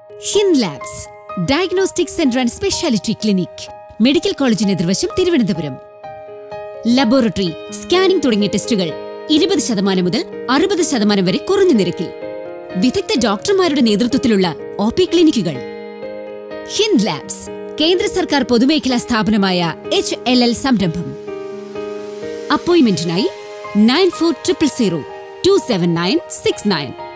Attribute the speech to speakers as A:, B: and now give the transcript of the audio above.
A: Hindlabs, Diagnostic Center and Specialty Clinic, Medical College എതിർവശം Thiruvananthapuram. Laboratory, Scanning തുടങ്ങിയ ടെസ്റ്റുകൾ 20% മുതൽ 60% വരെ കുറഞ്ഞ നിരക്കിൽ. വിദഗ്ധ ഡോക്ടർമാരുടെ നേതൃത്വത്തിലുള്ള OP ക്ലിനിക്കുകൾ. Hindlabs, കേന്ദ്ര സർക്കാർ പൊതുമേഖലാ സ്ഥാപനമായ HLL സംരംഭം. അപ്പോയിന്റ്മെന്റിനായി 9400027969